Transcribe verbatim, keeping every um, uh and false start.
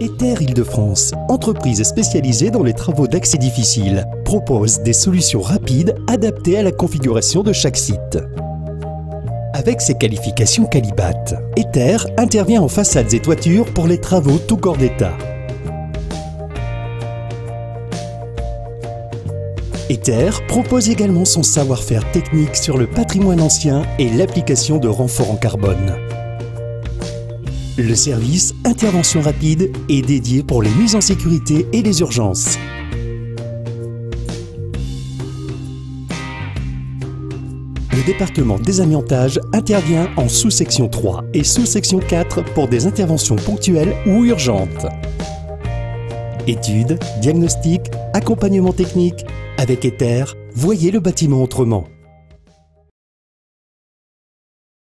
Ether Île-de-France, entreprise spécialisée dans les travaux d'accès difficile, propose des solutions rapides adaptées à la configuration de chaque site. Avec ses qualifications Qualibat, Ether intervient en façades et toitures pour les travaux tout corps d'état. Ether propose également son savoir-faire technique sur le patrimoine ancien et l'application de renforts en carbone. Le service Intervention rapide est dédié pour les mises en sécurité et les urgences. Le département désamiantage intervient en sous-section trois et sous-section quatre pour des interventions ponctuelles ou urgentes. Études, diagnostic, accompagnement technique, avec Ether, voyez le bâtiment autrement.